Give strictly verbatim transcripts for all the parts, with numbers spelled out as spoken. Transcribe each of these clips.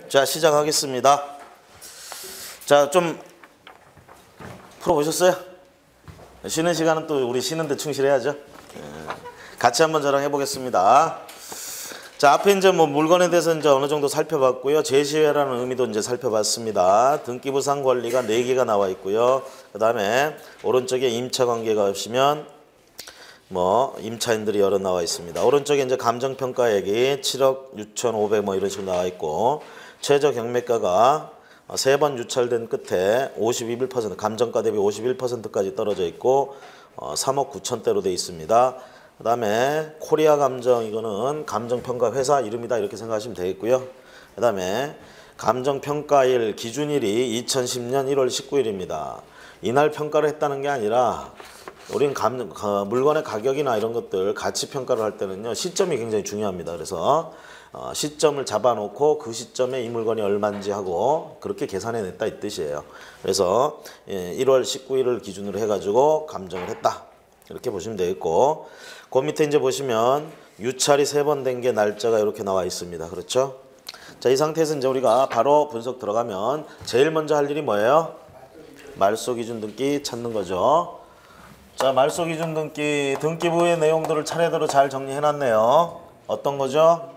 자, 시작하겠습니다. 자, 좀 풀어보셨어요? 쉬는 시간은 또 우리 쉬는데 충실해야죠. 같이 한번 저랑 해보겠습니다. 자, 앞에 이제 뭐 물건에 대해서 이제 어느 정도 살펴봤고요. 제시회라는 의미도 이제 살펴봤습니다. 등기부상 권리가 네 개가 나와 있고요. 그 다음에 오른쪽에 임차 관계가 없으면 뭐 임차인들이 여러 나와 있습니다. 오른쪽에 이제 감정평가액이 칠억 육천오백 뭐 이런 식으로 나와 있고, 최저 경매가가 세 번 유찰된 끝에 오십일 퍼센트 감정가 대비 오십일 퍼센트까지 떨어져 있고 어, 삼억 구천대로 돼 있습니다. 그 다음에 코리아 감정, 이거는 감정평가 회사 이름이다 이렇게 생각하시면 되겠고요. 그 다음에 감정평가일 기준일이 이천십 년 일월 십구일입니다. 이날 평가를 했다는 게 아니라 우리는 감, 어, 물건의 가격이나 이런 것들 가치 평가를 할 때는요, 시점이 굉장히 중요합니다. 그래서 어, 시점을 잡아놓고 그 시점에 이 물건이 얼마인지 하고 그렇게 계산해냈다 이 뜻이에요. 그래서 예, 일월 십구일을 기준으로 해가지고 감정을 했다 이렇게 보시면 되겠고, 그 밑에 이제 보시면 유찰이 세 번 된 게 날짜가 이렇게 나와 있습니다. 그렇죠? 자, 이 상태에서 이제 우리가 바로 분석 들어가면 제일 먼저 할 일이 뭐예요? 말소 기준 등기 찾는 거죠. 자, 말소 기준 등기, 등기부의 내용들을 차례대로 잘 정리해놨네요. 어떤 거죠?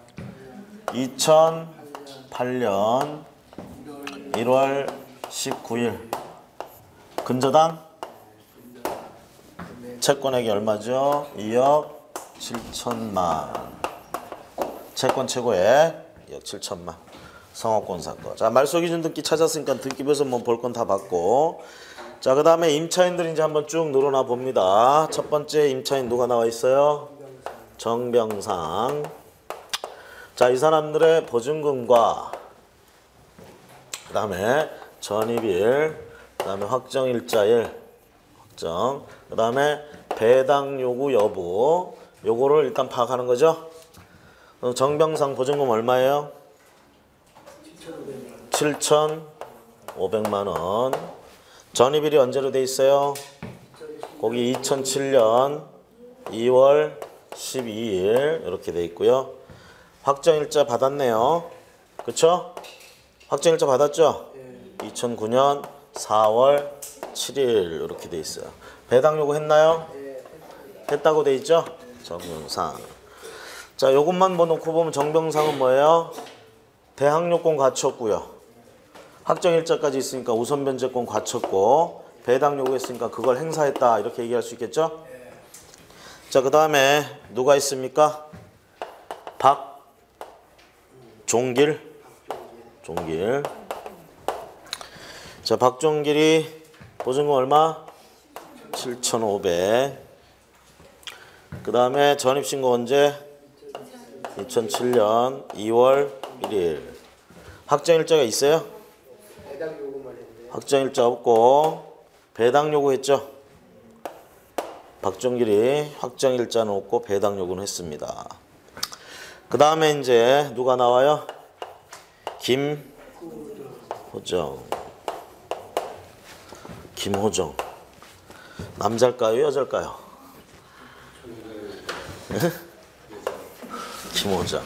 이천팔 년 일월 십구일 근저당 채권액이 얼마죠? 이억 칠천만. 채권 최고액 이억 칠천만. 성업권 사건. 자, 말소 기준 등기 찾았으니까 등기부에서 뭐 볼 건 다 봤고, 자, 그 다음에 임차인들 이제 한번 쭉 늘어나 봅니다. 첫 번째 임차인 누가 나와 있어요? 정병상. 자, 이 사람들의 보증금과 그 다음에 전입일, 그 다음에 확정일자일, 확정, 그 다음에 배당 요구 여부, 요거를 일단 파악하는 거죠. 정병상 보증금 얼마예요? 칠천오백만 원. 전입일이 언제로 돼 있어요? 거기 이천칠 년 이월 십이일 이렇게 돼 있고요. 확정일자 받았네요. 그쵸? 확정일자 받았죠? 네. 이천구 년 사월 칠일 이렇게 돼 있어요. 배당 요구 했나요? 네. 했다고 돼 있죠? 네. 정병상. 자, 요것만 뭐 놓고 보면 정병상은 뭐예요? 대항요건 갖췄고요. 확정일자까지 있으니까 우선 변제권 갖췄고, 배당 요구했으니까 그걸 행사했다 이렇게 얘기할 수 있겠죠? 네. 자, 그 다음에 누가 있습니까? 박 종길, 종길. 자, 박종길이 보증금 얼마? 칠천오백. 그 다음에 전입신고 언제? 이천칠 년 이월 일일. 확정일자가 있어요? 확정일자 없고 배당 요구했죠? 박종길이 확정일자는 없고 배당 요구는 했습니다. 그 다음에 이제 누가 나와요? 김호정. 김호정. 남자일까요? 여자일까요? 김호정.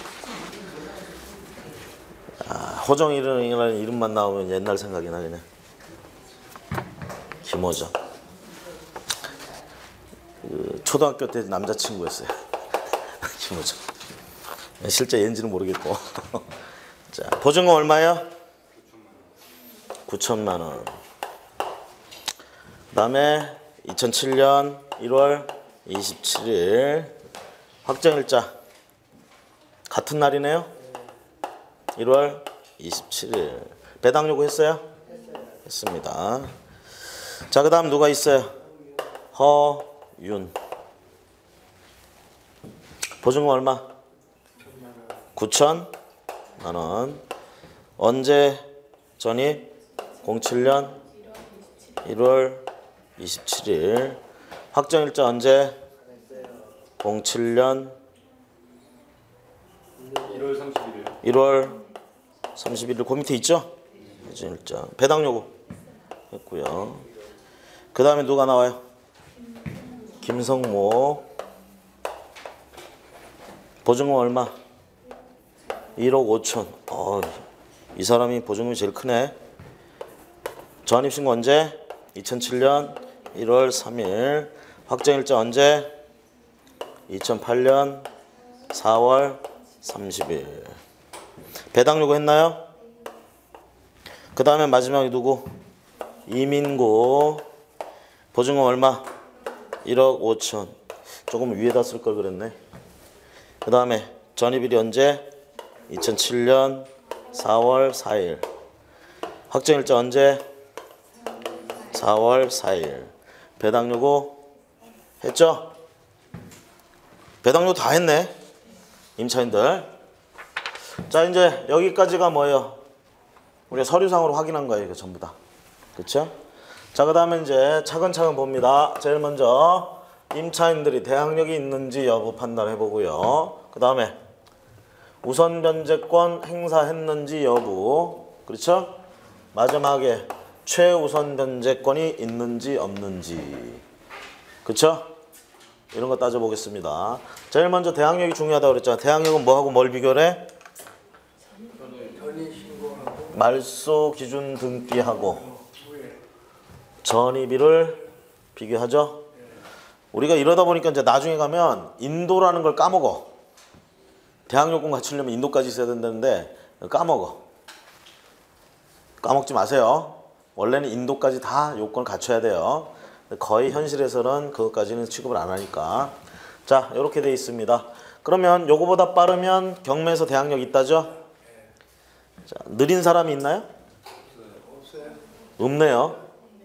아, 호정이라는 이름만 나오면 옛날 생각이 나네. 김호정. 그 초등학교 때 남자친구였어요. 김호정. 실제 얘인지는 모르겠고. 자, 보증금 얼마요? 구천만 원. 그 다음에 이천칠 년 일월 이십칠일 확정일자 같은 날이네요. 일월 이십칠일. 배당 요구했어요? 했습니다. 자, 그 다음 누가 있어요? 허윤. 보증금 얼마? 구천만 원. 언제 전입? 공칠 년 일월 이십칠일. 확정일자 언제? 공칠 년 일월 삼십일일. 일월 삼십일일. 그 밑에 있죠? 확정일자. 배당 요구 했고요. 그 다음에 누가 나와요? 김성모. 보증금 얼마? 일억 오천. 어, 이 사람이 보증금이 제일 크네. 전입신고 언제? 이천칠 년 일월 삼일. 확정일자 언제? 이천팔 년 사월 삼십일. 배당 요구했나요? 그 다음에 마지막에 누구? 이민구. 보증금 얼마? 일억 오천. 조금 위에다 쓸 걸 그랬네. 그 다음에 전입일이 언제? 이천칠 년 사월 사일. 확정일자 언제? 사월 사일. 배당 요구 했죠? 배당 요구 다 했네. 임차인들. 자, 이제 여기까지가 뭐예요? 우리가 서류상으로 확인한 거예요. 이거 전부 다. 그쵸? 자, 그 다음에 이제 차근차근 봅니다. 제일 먼저 임차인들이 대항력이 있는지 여부 판단해 보고요. 그 다음에 우선 변제권 행사했는지 여부. 그렇죠? 마지막에 최우선 변제권이 있는지 없는지. 그렇죠? 이런 거 따져보겠습니다. 제일 먼저 대항력이 중요하다고 그랬잖아. 대항력은 뭐하고 뭘 비교해? 말소 기준 등기하고 전입일을 비교하죠. 우리가 이러다 보니까 이제 나중에 가면 인도라는 걸 까먹어. 대항력금 갖추려면 인도까지 있어야 된다는데 까먹어. 까먹지 마세요. 원래는 인도까지 다 요건을 갖춰야 돼요. 거의 현실에서는 그것까지는 취급을 안 하니까. 자, 이렇게 돼 있습니다. 그러면 요거보다 빠르면 경매에서 대항력 있다죠? 자, 느린 사람이 있나요? 없네요.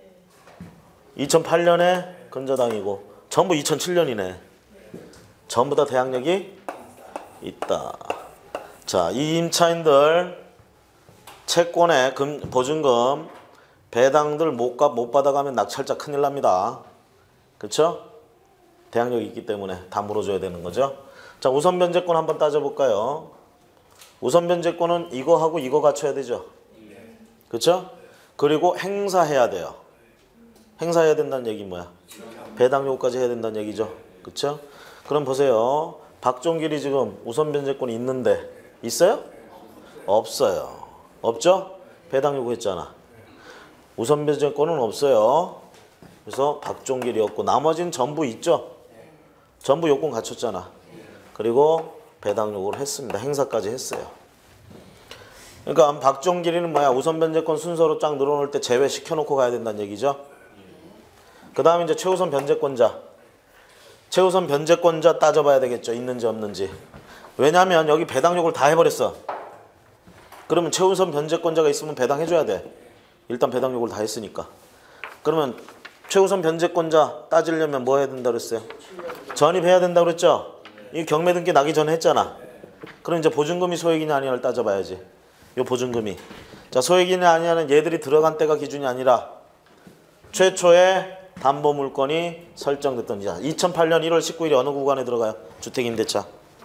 이천팔 년에 근저당이고 전부 이천칠 년이네. 전부 다 대항력이 있다. 자, 이 임차인들 채권의 금, 보증금 배당들 못, 가, 못 받아가면 낙찰자 큰일 납니다. 그렇죠? 대항력이 있기 때문에 다 물어줘야 되는 거죠. 자, 우선 변제권 한번 따져볼까요? 우선 변제권은 이거하고 이거 갖춰야 되죠. 그렇죠? 그리고 행사해야 돼요. 행사해야 된다는 얘기 뭐야? 배당 요구까지 해야 된다는 얘기죠. 그렇죠? 그럼 보세요. 박종길이 지금 우선 변제권이 있는데 있어요? 없어요. 없죠? 배당 요구했잖아. 우선 변제권은 없어요. 그래서 박종길이었고 나머지는 전부 있죠? 전부 요건 갖췄잖아. 그리고 배당 요구를 했습니다. 행사까지 했어요. 그러니까 박종길이는 뭐야? 우선 변제권 순서로 쫙 늘어놓을 때 제외시켜놓고 가야 된다는 얘기죠. 그 다음에 이제 최우선 변제권자. 최우선 변제권자 따져봐야 되겠죠. 있는지 없는지. 왜냐하면 여기 배당 요구를 다 해버렸어. 그러면 최우선 변제권자가 있으면 배당해줘야 돼. 일단 배당 요구를 다 했으니까. 그러면 최우선 변제권자 따지려면 뭐 해야 된다 그랬어요? 전입해야 된다 그랬죠? 이 경매 등기 나기 전에 했잖아. 그럼 이제 보증금이 소액이냐 아니냐를 따져봐야지. 요 보증금이. 자, 소액이냐 아니냐는 얘들이 들어간 때가 기준이 아니라 최초에 담보물건이 설정됐던 이자. 이천팔 년 일월 십구일이 어느 구간에 들어가요? 주택임대차.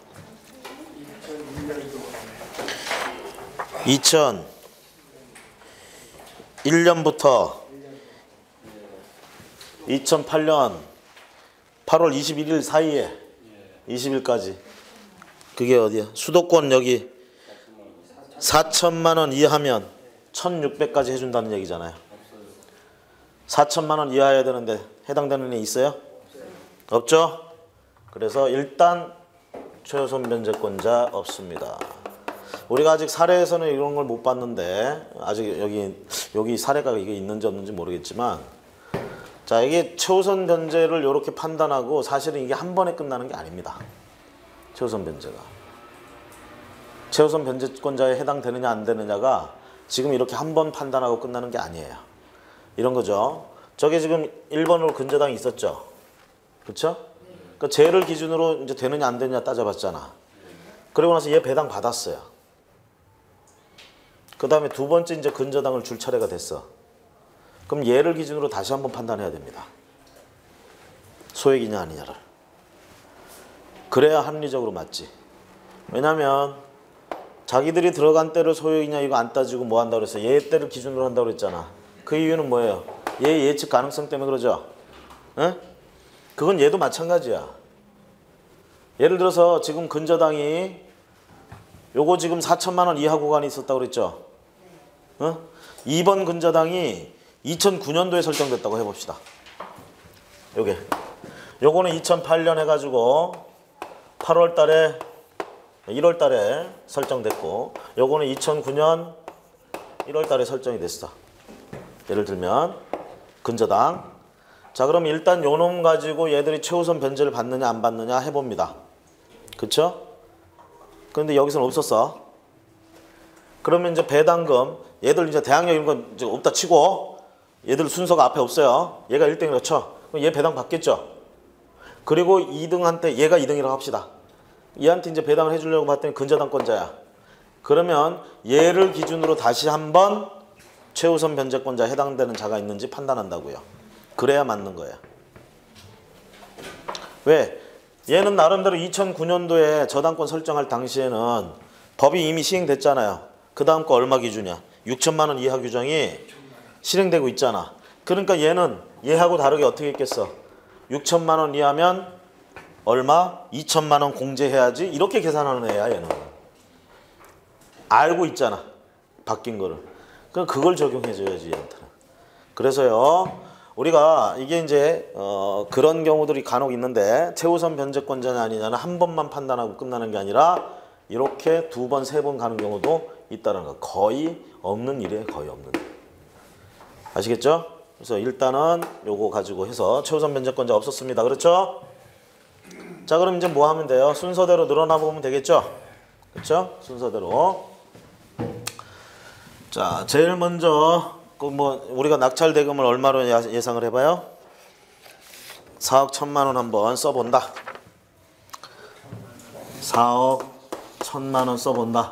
이천일 년부터 이천팔 년 팔월 이십일일 사이에 이십일까지. 그게 어디야? 수도권 여기 사천만 원 이하면 천육백까지 해준다는 얘기잖아요. 사천만 원 이하여야 되는데 해당되는 애 있어요? 없죠? 그래서 일단 최우선 변제권자 없습니다. 우리가 아직 사례에서는 이런 걸 못 봤는데 아직 여기 여기 사례가 이게 있는지 없는지 모르겠지만, 자, 이게 최우선 변제를 이렇게 판단하고 사실은 이게 한 번에 끝나는 게 아닙니다. 최우선 변제가 최우선 변제권자에 해당되느냐 안 되느냐가 지금 이렇게 한 번 판단하고 끝나는 게 아니에요. 이런 거죠. 저게 지금 일 번으로 근저당이 있었죠. 그렇죠? 그러니까 쟤를 기준으로 이제 되느냐 안 되느냐 따져봤잖아. 그리고 나서 얘 배당 받았어요. 그 다음에 두 번째 이제 근저당을 줄 차례가 됐어. 그럼 얘를 기준으로 다시 한번 판단해야 됩니다. 소액이냐 아니냐를. 그래야 합리적으로 맞지. 왜냐면 자기들이 들어간 때를 소액이냐 이거 안 따지고 뭐 한다고 그랬어. 얘 때를 기준으로 한다고 그랬잖아. 그 이유는 뭐예요? 얘 예측 가능성 때문에 그러죠. 에? 그건 얘도 마찬가지야. 예를 들어서 지금 근저당이 요거 지금 사천만 원 이하 구간이 있었다고 그랬죠. 어? 이 번 근저당이 이천구 년도에 설정됐다고 해봅시다. 요게. 요거는 이천팔 년 해가지고 팔월 달에 일월 달에 설정됐고, 요거는 이천구 년 일월 달에 설정이 됐어. 예를 들면 근저당. 자, 그럼 일단 요 놈 가지고 얘들이 최우선 변제를 받느냐 안 받느냐 해봅니다. 그쵸? 그런데 여기서는 없었어. 그러면 이제 배당금, 얘들 이제 대항력 이런 건 이제 없다 치고, 얘들 순서가 앞에 없어요. 얘가 일 등이라고 쳐. 그럼 얘 배당 받겠죠? 그리고 이 등한테, 얘가 이 등이라고 합시다. 얘한테 이제 배당을 해주려고 봤더니 근저당권자야. 그러면 얘를 기준으로 다시 한번 최우선 변제권자에 해당되는 자가 있는지 판단한다고요. 그래야 맞는 거야. 왜? 얘는 나름대로 이천구 년도에 저당권 설정할 당시에는 법이 이미 시행됐잖아요. 그 다음 거 얼마 기준이야? 육천만 원 이하 규정이 실행되고 있잖아. 그러니까 얘는 얘하고 다르게 어떻게 했겠어? 육천만 원 이하면 얼마? 이천만 원 공제해야지. 이렇게 계산하는 애야, 얘는. 알고 있잖아. 바뀐 거를. 그럼 그걸 적용해줘야지, 얘한테는. 그래서요, 우리가 이게 이제 어 그런 경우들이 간혹 있는데, 최우선 변제권자냐 아니냐는 한 번만 판단하고 끝나는 게 아니라 이렇게 두 번, 세 번 가는 경우도 있다는 거. 거의 없는 일이에요. 거의 없는 일. 아시겠죠? 그래서 일단은 요거 가지고 해서 최우선 변제권자 없었습니다. 그렇죠? 자, 그럼 이제 뭐 하면 돼요? 순서대로 늘어나 보면 되겠죠? 그렇죠? 순서대로. 자, 제일 먼저 그 뭐 우리가 낙찰 대금을 얼마로 예상을 해봐요? 사억 천만 원 한번 써본다. 사억 천만 원 써본다.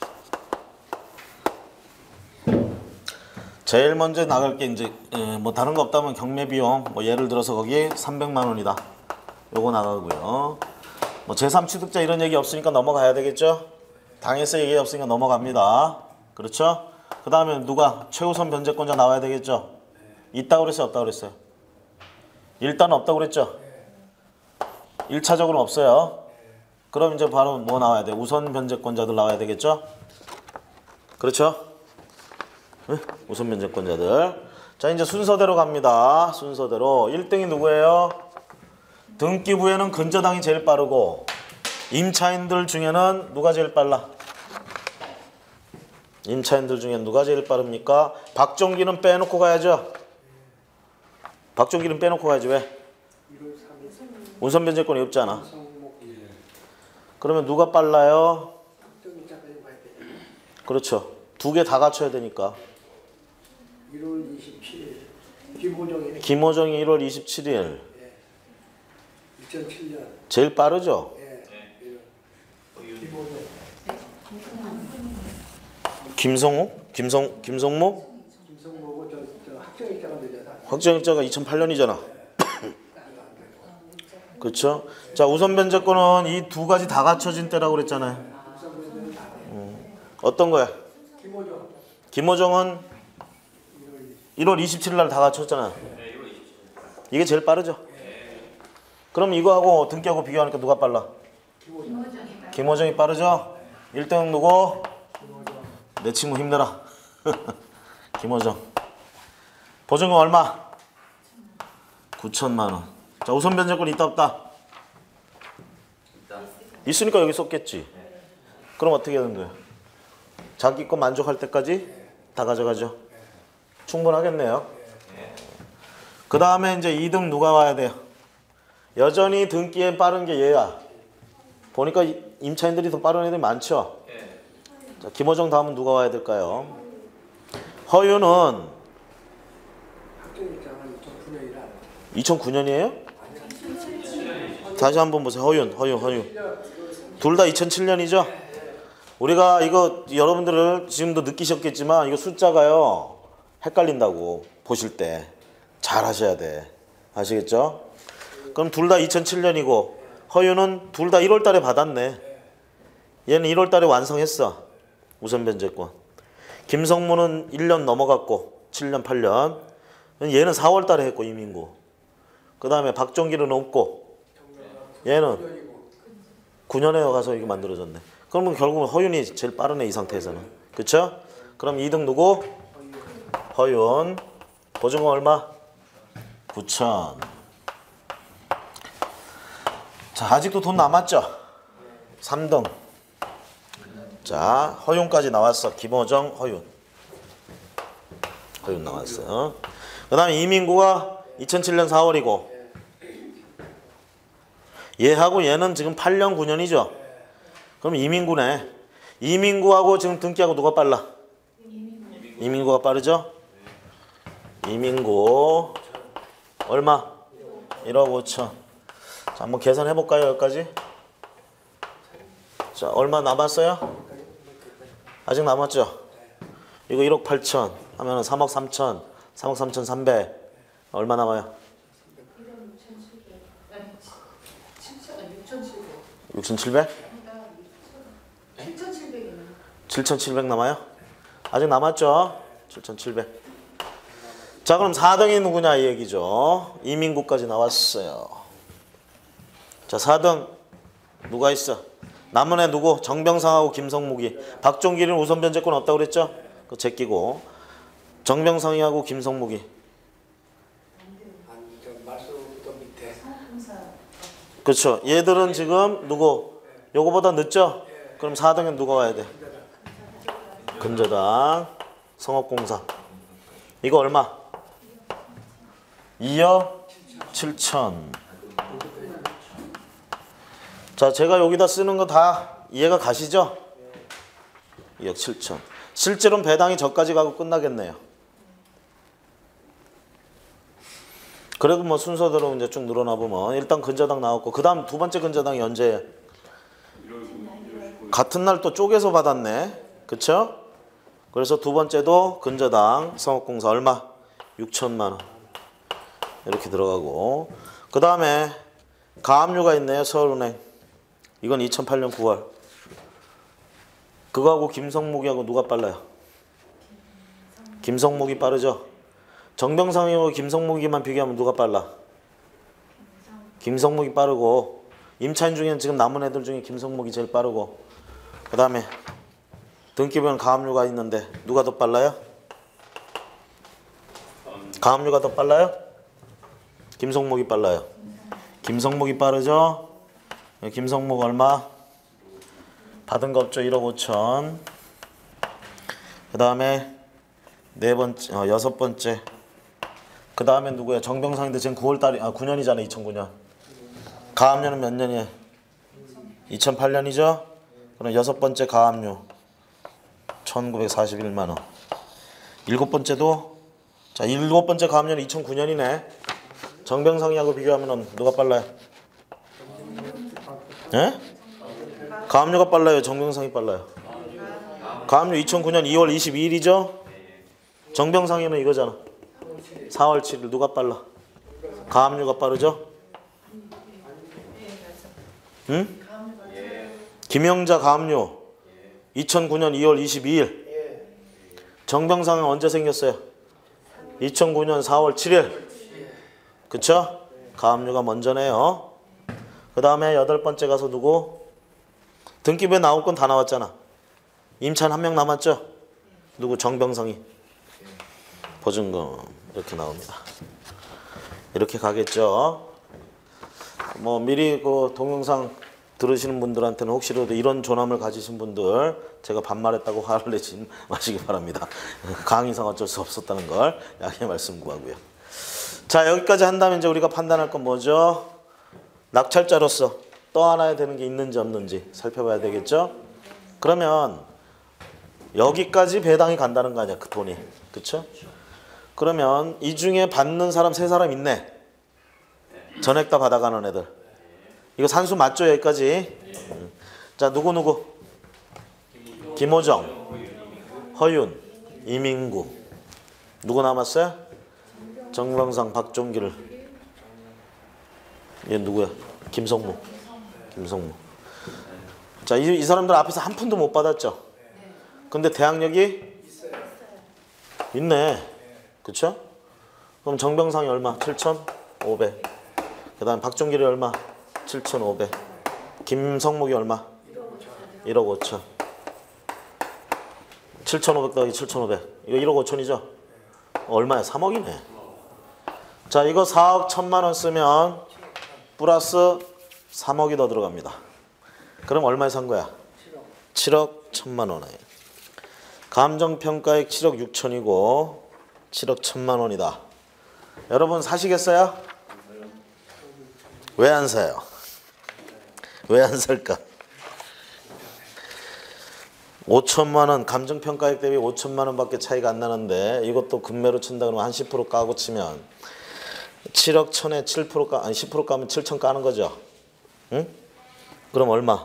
제일 먼저 나갈 게 이제 뭐 다른 거 없다면 경매 비용, 뭐 예를 들어서 거기 삼백만 원이다. 요거 나가고요. 뭐 제삼 취득자 이런 얘기 없으니까 넘어가야 되겠죠? 당해세 얘기 없으니까 넘어갑니다. 그렇죠? 그 다음에 누가? 최우선 변제권자 나와야 되겠죠? 있다고 그랬어요? 없다고 그랬어요? 일단 없다고 그랬죠? 일 차적으로는 없어요. 그럼 이제 바로 뭐 나와야 돼? 우선 변제권자들 나와야 되겠죠? 그렇죠? 네? 우선 변제권자들. 자, 이제 순서대로 갑니다. 순서대로. 일 등이 누구예요? 등기부에는 근저당이 제일 빠르고, 임차인들 중에는 누가 제일 빨라? 임차인들 중에 누가 제일 빠릅니까? 박종기는 빼놓고 가야죠. 박종기는 빼놓고 가야지. 왜? 우선 변제권이 없잖아. 그러면 누가 빨라요? 그렇죠. 두 개 다 갖춰야 되니까. 일월 이십칠일 김호정이 김호정이 일월 이십칠일. 예. 이천칠 년. 제일 빠르죠? 예. 김호정. 김성욱? 김성, 김성목? 김성모고 저, 저 학생일자가 되잖아. 확정일자가 이천팔 년이잖아. 그렇죠? 자, 우선 변제권은 이 두 가지 다 갖춰진 때라고 그랬잖아요. 음. 어떤 거야? 김호정. 김호정은 일월 이십칠일 날 다 갖췄잖아. 이게 제일 빠르죠? 그럼 이거하고 등기하고 비교하니까 누가 빨라? 김호정. 김호정이 빠르죠? 일 등 누구? 내 친구 힘내라. 김호정. 보증금 얼마? 구천만 원. 자, 우선 변제권 있다 없다? 있으니까 여기 썼겠지. 그럼 어떻게 하는 거야? 자기 거 만족할 때까지 다 가져가죠. 충분하겠네요. 그 다음에 이제 이 등 누가 와야 돼요? 여전히 등기에 빠른 게 얘야. 보니까 임차인들이 더 빠른 애들이 많죠. 자, 김호정 다음은 누가 와야 될까요? 허유는 학생일자가 이천구 년이라. 이천구 년이에요? 다시 한번 보세요. 허윤, 허윤, 허윤. 둘 다 이천칠 년이죠? 우리가 이거 여러분들을 지금도 느끼셨겠지만 이거 숫자가요 헷갈린다고 보실 때 잘 하셔야 돼. 아시겠죠? 그럼 둘 다 이천칠 년이고 허유는 둘 다 일월 달에 받았네. 얘는 일월 달에 완성했어. 우선 변제권. 김성무는 일 년 넘어갔고 칠 년, 팔 년. 얘는 사월 달에 했고 이민구. 그 다음에 박종기는 없고 얘는 구 년에 가서 이게 만들어졌네. 그러면 결국은 허윤이 제일 빠르네 이 상태에서는. 그쵸? 그럼 이 등 누구? 허윤. 보증금 얼마? 구천. 자, 아직도 돈 남았죠? 삼 등. 자, 허윤까지 나왔어. 김호정, 허윤. 허윤 나왔어요. 그 다음에 이민구가 이천칠 년 사월이고 얘하고 얘는 지금 팔 년 구 년이죠? 그럼 이민구네. 이민구하고 지금 등기하고 누가 빨라? 이민구가 빠르죠? 이민구 얼마? 일억 오천. 자, 한번 계산해 볼까요? 여기까지? 자, 얼마 남았어요? 아직 남았죠? 이거 일억 팔천 하면은 삼억 삼천, 삼억 삼천 삼백. 얼마 남아요? 육천칠백? 칠천칠백 남아요? 아직 남았죠? 칠천칠백. 자, 그럼 사 등이 누구냐 이 얘기죠. 이민구까지 나왔어요. 자, 사 등 누가 있어? 남은 애 누구? 정병상하고 김성묵이. 박종길이는 우선 변제권 없다고 그랬죠? 그거 제끼고. 정병상이하고 김성묵이. 아니 저 말씀 또 밑에 그렇죠. 얘들은 지금 누구? 요거보다 늦죠? 그럼 사 등엔 누가 와야 돼? 근저당, 성업공사. 이거 얼마? 이억 칠천. 자, 제가 여기다 쓰는 거 다 이해가 가시죠? 이억 칠천. 실제로는 배당이 저까지 가고 끝나겠네요. 그래도 뭐 순서대로 이제 쭉 늘어나 보면 일단 근저당 나왔고 그 다음 두 번째 근저당이 언제? 같은 날 또 쪼개서 받았네. 그쵸? 그래서 두 번째도 근저당 성업공사 얼마? 육천만 원. 이렇게 들어가고 그 다음에 가압류가 있네요. 서울은행. 이건 이천팔 년 구월. 그거하고 김성묵이하고 누가 빨라요? 김성묵이 빠르죠? 정병상이하고 김성묵이만 비교하면 누가 빨라? 김성묵이 빠르고 임차인 중에는 지금 남은 애들 중에 김성묵이 제일 빠르고 그 다음에 등기부에는 가압류가 있는데 누가 더 빨라요? 가압류가 더 빨라요? 김성묵이 빨라요. 김성묵이 빠르죠? 김성묵 얼마? 받은 거 없죠? 일억 오천. 그 다음에 네 번째, 어, 여섯 번째. 그 다음에 누구야? 정병상인데 지금 구월 달이, 아, 구 년이잖아, 이천구 년. 가압류는 몇 년이에요? 이천팔 년이죠? 그럼 여섯 번째 가압류. 천구백사십일만 원. 일곱 번째도, 자, 일곱 번째 가압류는 이천구 년이네. 정병상이하고 비교하면 누가 빨라요? 예? 가압류가 빨라요? 정병상이 빨라요? 가압류 이천구 년 이월 이십이일이죠? 정병상이는 이거잖아. 사월 칠일 누가 빨라? 가압류가 빠르죠? 응? 김영자 가압류 이천구 년 이월 이십이일. 정병상은 언제 생겼어요? 이천구 년 사월 칠일. 그쵸? 가압류가 먼저네요. 그 다음에 여덟 번째 가서 누구? 등기부에 나올 건 다 나왔잖아. 임차인 한 명 남았죠? 누구? 정병상이. 보증금 이렇게 나옵니다. 이렇게 가겠죠. 뭐 미리 그 동영상 들으시는 분들한테는 혹시라도 이런 존함을 가지신 분들 제가 반말했다고 화를 내지 마시기 바랍니다. 강의상 어쩔 수 없었다는 걸 양해 말씀 구하고요. 자, 여기까지 한다면 이제 우리가 판단할 건 뭐죠? 낙찰자로서 떠안아야 되는 게 있는지 없는지 살펴봐야 되겠죠? 그러면 여기까지 배당이 간다는 거 아니야, 그 돈이. 그쵸? 그러면 이 중에 받는 사람 세 사람 있네. 전액 다 받아가는 애들. 이거 산수 맞죠, 여기까지? 자, 누구누구? 김호정, 허윤, 이민구. 누구 남았어요? 정병상, 박종길. 얘 누구야? 김성무. 김성무. 자, 이, 이 사람들 앞에서 한 푼도 못 받았죠? 근데 대항력이 있네. 그쵸? 그럼 정병상이 얼마? 칠천오백. 그 다음 박종길이 얼마? 칠천오백. 김성묵이 얼마? 일억 오천. 칠천오백 더하기 칠천오백. 이거 일억 오천이죠? 얼마야? 삼억이네. 자, 이거 사억 천만 원 쓰면 플러스 삼억이 더 들어갑니다. 그럼 얼마에 산 거야? 칠억 천만 원에. 감정평가액 칠억 육천이고 칠억 천만 원이다. 여러분 사시겠어요? 왜 안 사요? 왜 안 살까? 오천만 원, 감정평가액 대비 오천만 원밖에 차이가 안 나는데 이것도 금매로 친다 그러면 한 십 퍼센트 까고 치면 칠억 천에 칠 퍼센트 까, 아니 십 퍼센트 까면 칠천 까는 거죠. 응? 그럼 얼마?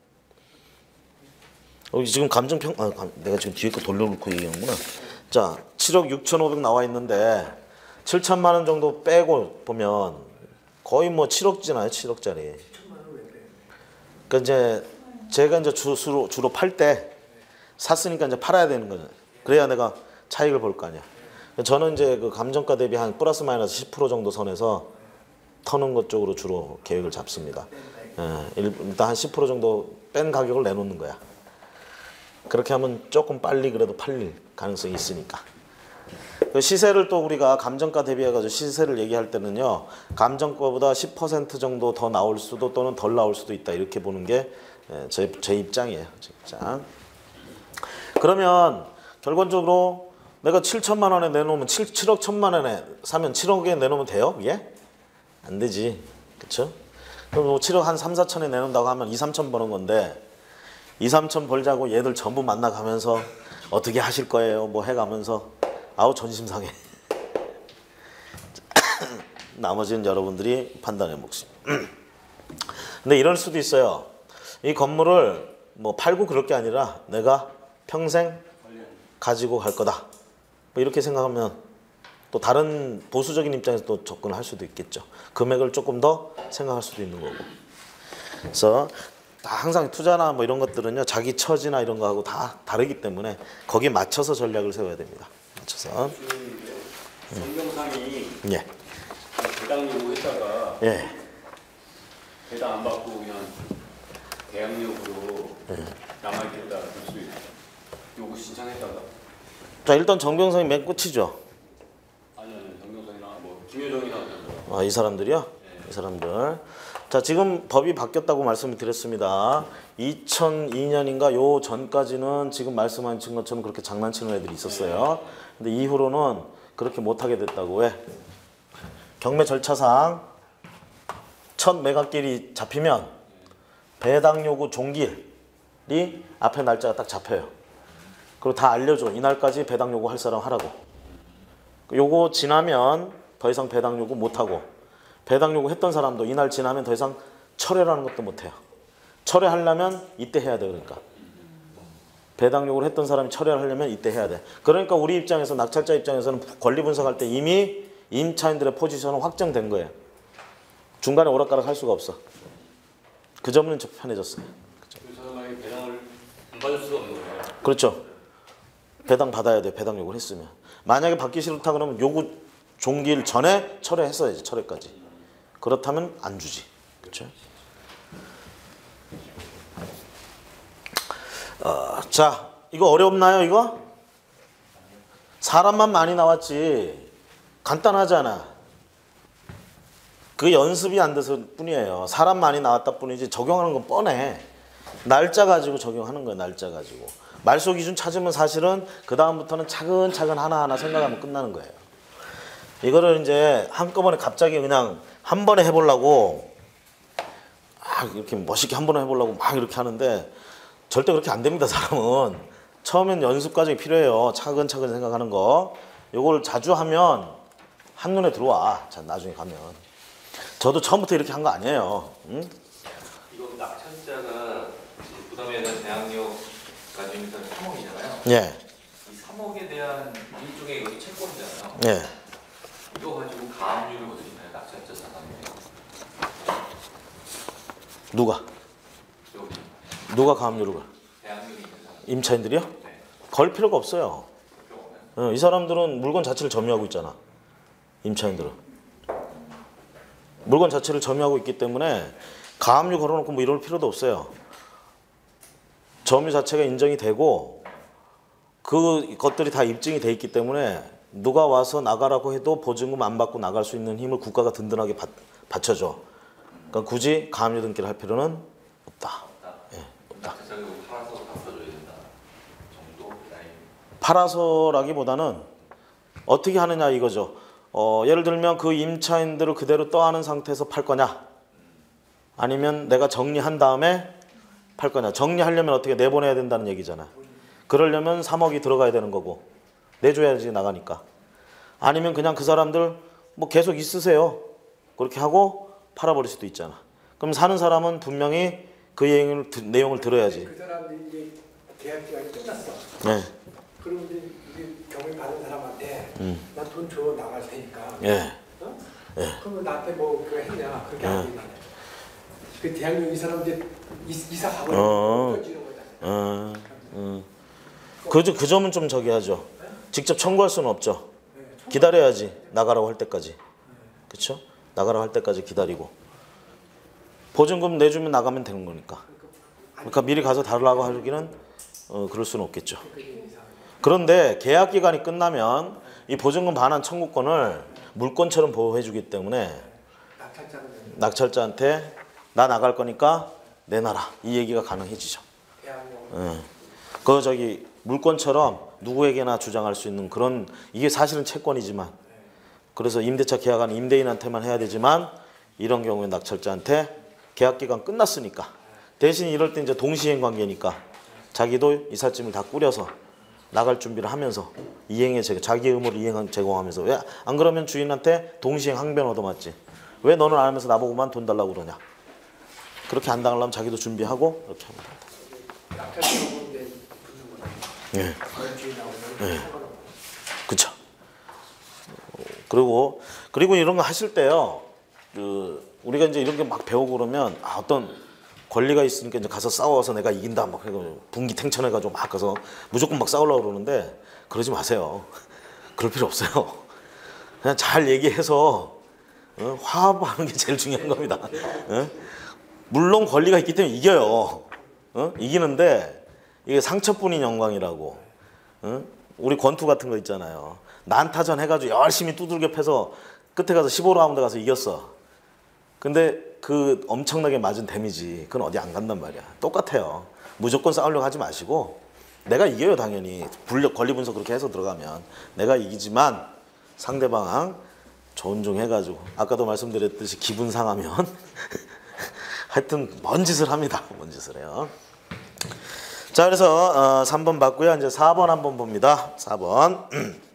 어, 지금 감정평, 아, 감, 내가 지금 뒤에 거 돌려놓고 얘기하는구나. 자, 칠억 육천오백 나와 있는데 칠천만 원 정도 빼고 보면 거의 뭐 칠억지나요, 칠억짜리. 그러니까 이제 제가 이제 주로 주로 팔 때 샀으니까 이제 팔아야 되는 거죠. 그래야 내가 차익을 볼 거 아니야. 저는 이제 그 감정가 대비 한 플러스 마이너스 십 퍼센트 정도 선에서 터는 것 쪽으로 주로 계획을 잡습니다. 예, 일단 한 십 퍼센트 정도 뺀 가격을 내놓는 거야. 그렇게 하면 조금 빨리 그래도 팔릴 가능성이 있으니까. 그 시세를 또 우리가 감정가 대비해가지고 시세를 얘기할 때는요, 감정가보다 십 퍼센트 정도 더 나올 수도 또는 덜 나올 수도 있다, 이렇게 보는 게 제 제 입장이에요. 제 입장. 그러면 결론적으로 내가 칠천만 원에 내놓으면 칠, 칠억 천만 원에 사면 칠억에 내놓으면 돼요? 예? 안 되지. 그쵸? 그럼 뭐 칠억 한 삼, 사천에 내놓는다고 하면 이, 삼천 버는 건데 이, 삼천 벌자고 얘들 전부 만나가면서 어떻게 하실 거예요? 뭐 해가면서 아우 전심 상해. 나머지는 여러분들이 판단해 몫이. 근데 이럴 수도 있어요. 이 건물을 뭐 팔고 그럴 게 아니라 내가 평생 가지고 갈 거다. 뭐 이렇게 생각하면 또 다른 보수적인 입장에서 또 접근을 할 수도 있겠죠. 금액을 조금 더 생각할 수도 있는 거고. 그래서 다 항상 투자나 뭐 이런 것들은요, 자기 처지나 이런 거하고 다 다르기 때문에 거기에 맞춰서 전략을 세워야 됩니다. 맞춰서. 정경상이 예. 배당 요구했다가 예. 배당 안 받고 그냥 대항력으로 남아있겠다 그럴 수 있어요. 요구 신청했다가. 자, 일단 정병상이 맨 끝이죠. 아니 아니 정경상이나 뭐 김효정이나 그런 아, 이 사람들이요? 네. 이 사람들. 자, 지금 법이 바뀌었다고 말씀을 드렸습니다. 이천이 년인가 요 전까지는 지금 말씀하신 것처럼 그렇게 장난치는 애들이 있었어요. 근데 이후로는 그렇게 못하게 됐다고. 왜? 경매 절차상 첫 매각길이 잡히면 배당 요구 종길이 앞에 날짜가 딱 잡혀요. 그리고 다 알려줘. 이날까지 배당 요구 할 사람 하라고. 요거 지나면 더 이상 배당 요구 못하고, 배당 요구 했던 사람도 이날 지나면 더 이상 철회라는 것도 못해요. 철회하려면 이때 해야 돼. 그러니까 배당 요구를 했던 사람이 철회를 하려면 이때 해야 돼. 그러니까 우리 입장에서, 낙찰자 입장에서는 권리 분석할 때 이미 임차인들의 포지션은 확정된 거예요. 중간에 오락가락 할 수가 없어. 그 점은 좀 편해졌어요. 그 사람이 배당을 안 받을 수가 없는 거예요. 그렇죠. 배당 받아야 돼. 배당 요구를 했으면. 만약에 받기 싫다 그러면 요구 종기일 전에 철회했어야지. 철회까지. 그렇다면 안 주지. 그렇죠? 어, 자, 이거 어렵나요, 이거? 사람만 많이 나왔지. 간단하잖아. 그 연습이 안 돼서 뿐이에요. 사람 많이 나왔다 뿐이지 적용하는 건 뻔해. 날짜 가지고 적용하는 거야. 날짜 가지고. 말소 기준 찾으면 사실은 그 다음부터는 차근차근 하나하나 생각하면 끝나는 거예요. 이거를 이제 한꺼번에 갑자기 그냥 한 번에 해보려고 막 이렇게 멋있게 한 번에 해보려고 막 이렇게 하는데 절대 그렇게 안 됩니다. 사람은 처음엔 연습 과정이 필요해요. 차근차근 생각하는 거. 요걸 자주 하면 한눈에 들어와. 자, 나중에 가면. 저도 처음부터 이렇게 한 거 아니에요. 응? 이거 낙찰자가 부담에 대한 대항력 가지고 있는 삼억이잖아요. 예. 이 삼억에 대한 일종의 여기 채권이잖아요. 예. 이거 가지고 가압류를 거두시나요? 낙찰자 사람이. 누가? 여기 누가 가압류를 걸? 대항력이 있는 사람. 임차인들이요? 네. 걸 필요가 없어요. 필요 없나요? 어, 이 사람들은 물건 자체를 점유하고 있잖아. 임차인들은. 물건 자체를 점유하고 있기 때문에 가압류 걸어놓고 뭐 이럴 필요도 없어요. 점유 자체가 인정이 되고 그 것들이 다 입증이 돼 있기 때문에 누가 와서 나가라고 해도 보증금 안 받고 나갈 수 있는 힘을 국가가 든든하게 받, 받쳐줘. 그러니까 굳이 가압류 등기를 할 필요는 없다. 예, 없다. 낙찰자가 팔아서 갚아줘야 된다 정도 라인. 팔아서라기보다는 어떻게 하느냐 이거죠. 어, 예를 들면 그 임차인들을 그대로 떠안은 상태에서 팔 거냐, 아니면 내가 정리한 다음에 팔 거냐. 정리하려면 어떻게 내보내야 된다는 얘기잖아. 그러려면 삼억이 들어가야 되는 거고 내줘야지 나가니까. 아니면 그냥 그 사람들 뭐 계속 있으세요 그렇게 하고 팔아버릴 수도 있잖아. 그럼 사는 사람은 분명히 그 내용을, 내용을 들어야지. 그 사람들이 이제 계약 기간이 끝났어. 네. 그러면 이제 이게 경비 받은 사람한테 음. 나 돈 줘 나갈 테니까. 예. 어? 예. 그러면 나한테 뭐 그거 했냐? 그렇게 안 된다. 그 대학로 이 사람 이제 이- 이사 가고 어. 떨어지는 거잖아. 어, 어. 그, 그 점은 좀 저기 하죠. 직접 청구할 수는 없죠. 기다려야지. 나가라고 할 때까지. 그렇죠? 나가라고 할 때까지 기다리고. 보증금 내주면 나가면 되는 거니까. 그러니까 미리 가서 달라고 하기는 어, 그럴 수는 없겠죠. 그런데 계약 기간이 끝나면 이 보증금 반환 청구권을 물권처럼 보호해주기 때문에 낙찰자는 낙찰자한테 나 나갈 거니까 내놔라 이 얘기가 가능해지죠. 대학로. 예. 그 저기 물권처럼 누구에게나 주장할 수 있는 그런, 이게 사실은 채권이지만, 그래서 임대차 계약은 임대인한테만 해야 되지만 이런 경우에 낙찰자한테 계약 기간 끝났으니까, 대신 이럴 때 이제 동시행 관계니까 자기도 이삿짐을 다 꾸려서 나갈 준비를 하면서 이행에 제가 자기 의무를 이행 제공하면서, 왜 안 그러면 주인한테 동시행 항변 얻어맞지. 왜 너는 안 하면서 나보고만 돈 달라고 그러냐. 그렇게 안 당하려면 자기도 준비하고 이렇게 하면 됩니다. 낙찰자는 이제 붙는 거죠. 예. 그런 주인 나오면 예. 상관없고. 그쵸. 그리고 그리고 이런 거 하실 때요. 그 우리가 이제 이런 게 막 배우고 그러면 아, 어떤 권리가 있으니까 이제 가서 싸워서 내가 이긴다 막 해고 분기탱천해가지고 막 가서 무조건 막 싸우려고 그러는데 그러지 마세요. 그럴 필요 없어요. 그냥 잘 얘기해서 어, 화합하는 게 제일 중요한 겁니다. 어? 물론 권리가 있기 때문에 이겨요. 어? 이기는데 이게 상처뿐인 영광이라고. 어? 우리 권투 같은 거 있잖아요. 난타전 해가지고 열심히 두들겨 패서 끝에 가서 십오 라운드 가서 이겼어. 근데 그 엄청나게 맞은 데미지 그건 어디 안 간단 말이야. 똑같아요. 무조건 싸우려고 하지 마시고 내가 이겨요 당연히. 분력 권리 분석 그렇게 해서 들어가면 내가 이기지만 상대방 존중해가지고 아까도 말씀드렸듯이 기분 상하면 하여튼 뭔 짓을 합니다. 뭔 짓을 해요. 자, 그래서 어, 삼 번 봤고요. 이제 사 번 한번 봅니다. 사 번.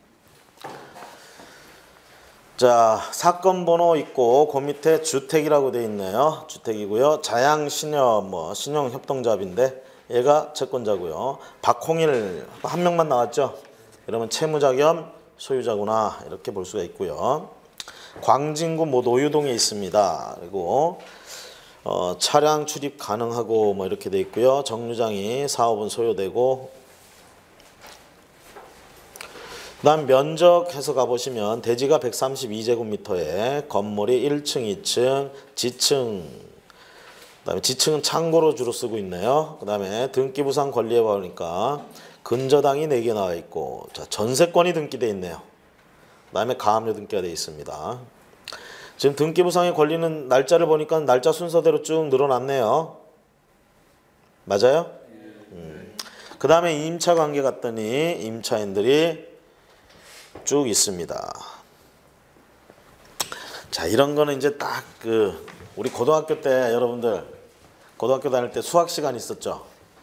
자, 사건 번호 있고 그 밑에 주택이라고 돼 있네요. 주택이고요. 자양 신협 뭐 신용 협동조합인데 얘가 채권자고요. 박홍일 한 명만 나왔죠. 그러면 채무자 겸 소유자구나 이렇게 볼 수가 있고요. 광진구 뭐 노유동에 있습니다. 그리고 어, 차량 출입 가능하고 뭐 이렇게 돼 있고요. 정류장이 사업은 소요되고, 그다음 면적해서 가보시면 대지가 백삼십이 제곱미터에 건물이 일 층, 이 층, 지층, 그다음에 지층은 창고로 주로 쓰고 있네요. 그다음에 등기부상 권리에 보니까 근저당이 네 개 나와 있고, 자, 전세권이 등기돼 있네요. 그다음에 가압류 등기가 돼 있습니다. 지금 등기부상의 권리는 날짜를 보니까 날짜 순서대로 쭉 늘어났네요. 맞아요? 음. 그 다음에 임차 관계 갔더니 임차인들이 쭉 있습니다. 자, 이런 거는 이제 딱 그 우리 고등학교 때 여러분들 고등학교 다닐 때 수학 시간 있었죠?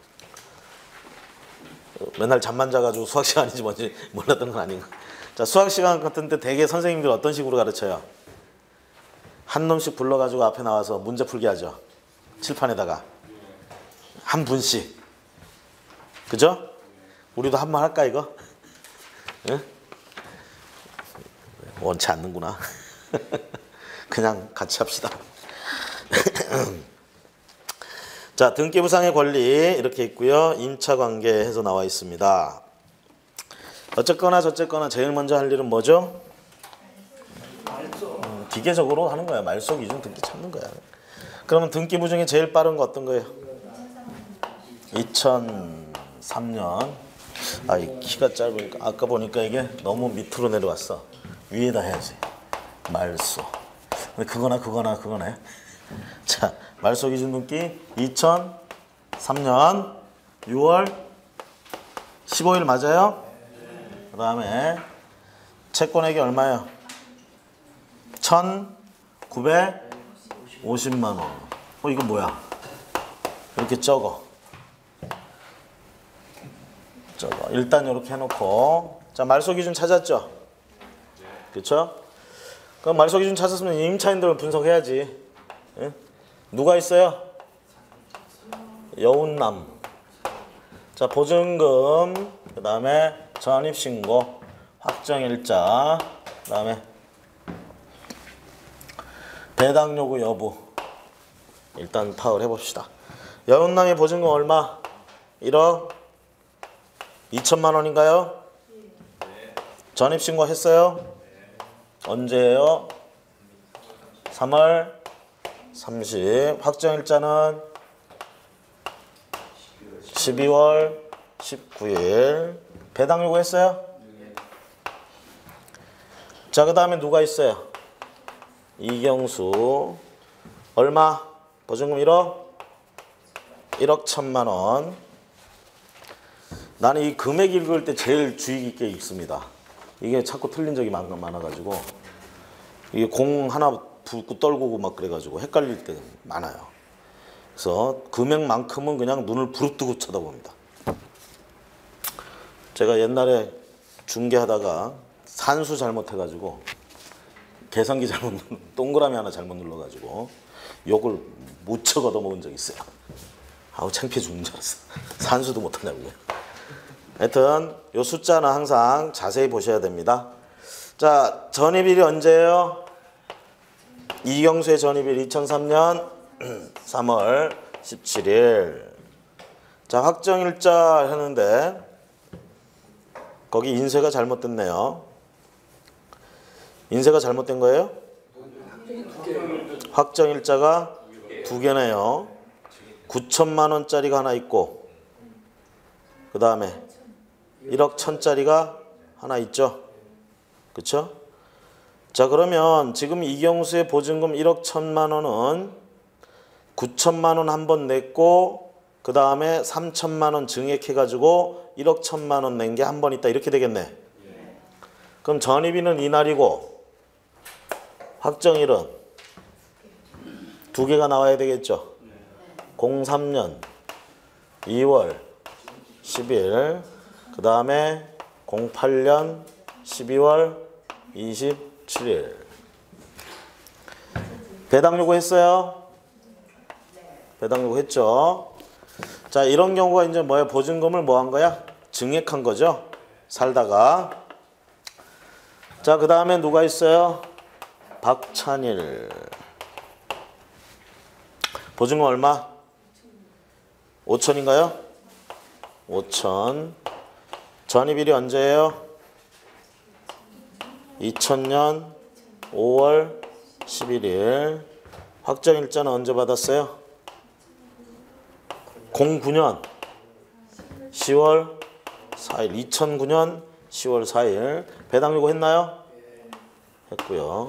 맨날 잠만 자가지고 수학 시간인지 뭔지 몰랐던 건 아닌가. 자, 수학 시간 같은 때 대개 선생님들 어떤 식으로 가르쳐요? 한 놈씩 불러가지고 앞에 나와서 문제 풀게 하죠. 칠판에다가 한 분씩. 그죠? 우리도 한 번 할까 이거? 응? 원치 않는구나. 그냥 같이 합시다. 자, 등기부상의 권리 이렇게 있고요. 임차관계 해서 나와 있습니다. 어쨌거나 저쨌거나 제일 먼저 할 일은 뭐죠? 음, 기계적으로 하는 거야. 말소 기준 등기 찾는 거야. 그러면 등기부 중에 제일 빠른 거 어떤 거예요? 이천삼 년. 아, 이 키가 짧으니까 아까 보니까 이게 너무 밑으로 내려왔어. 위에다 해야지. 말소. 근데 그거나 그거나 그거네. 자, 말소 기준 등기 이천삼 년 유월 십오일 맞아요? 그 다음에 채권액이 얼마예요? 천구백오십만 원. 어, 이거 뭐야? 이렇게 적어. 적어. 일단 이렇게 해놓고. 자, 말소 기준 찾았죠? 그쵸? 그럼 말소 기준 찾았으면 임차인들을 분석해야지. 예? 누가 있어요? 여운남. 자, 보증금, 그 다음에 전입신고, 확정일자, 그 다음에 배당요구 여부. 일단 파악을 해봅시다. 여운남의 보증금 얼마? 일억 이천만 원인가요? 전입신고 했어요? 언제예요? 삼월 삼십. 확정일자는 십이월 십구일. 배당요구 했어요? 자, 그 다음에 누가 있어요? 이경수. 얼마? 보증금 일억? 일억 천만 원. 나는 이 금액 읽을 때 제일 주의 깊게 읽습니다. 이게 자꾸 틀린 적이 많, 많아가지고 이게 공 하나 붓고 떨구고 막 그래가지고 헷갈릴 때 많아요. 그래서 금액만큼은 그냥 눈을 부릅뜨고 쳐다봅니다. 제가 옛날에 중개하다가 산수 잘못해가지고 계산기 잘못 동그라미 하나 잘못 눌러가지고 욕을 무척 얻어먹은 적이 있어요. 아우, 창피해 죽는 줄 알았어. 산수도 못하냐고요. 하여튼 요 숫자는 항상 자세히 보셔야 됩니다. 자, 전입일이 언제예요? 이경수의 전입일 이천삼 년 삼월 십칠일. 자, 확정일자 하는데 거기 인쇄가 잘못됐네요. 인쇄가 잘못된 거예요? 확정일자가 두 개네요. 구천만 원짜리가 하나 있고 그 다음에 일억 천짜리가 하나 있죠. 그쵸? 자, 그러면 지금 이경수의 보증금 일억 천만 원은 구천만 원 한 번 냈고 그 다음에 삼천만 원 증액해가지고 일억 천만 원 낸 게 한 번 있다. 이렇게 되겠네. 그럼 전입일은 이날이고 확정일은 두 개가 나와야 되겠죠. 공삼 년 이월 십일, 그 다음에 공팔 년 십이월 이십칠일. 배당 요구했어요? 배당 요구했죠. 자, 이런 경우가 이제 뭐야? 보증금을 뭐 한 거야? 증액한 거죠. 살다가. 자, 그 다음에 누가 있어요? 박찬일. 보증금 얼마? 오천인가요? 오천. 전입일이 언제예요? 이천 년 오월 십일일. 확정일자는 언제 받았어요? 공구 년 시월 사일. 이천구 년 시월 사일. 배당 요구 했나요? 했고요.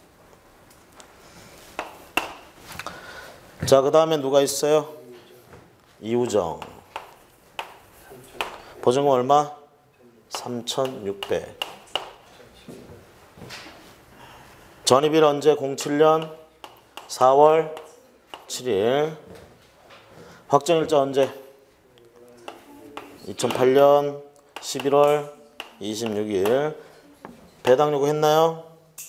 자, 그 다음에 누가 있어요? 이우정. 보증금 얼마? 삼천육백. 전입일 언제? 공칠 년 사월 칠일. 확정일자 언제? 이천팔 년 십일월 이십육일. 배당 요구 했나요?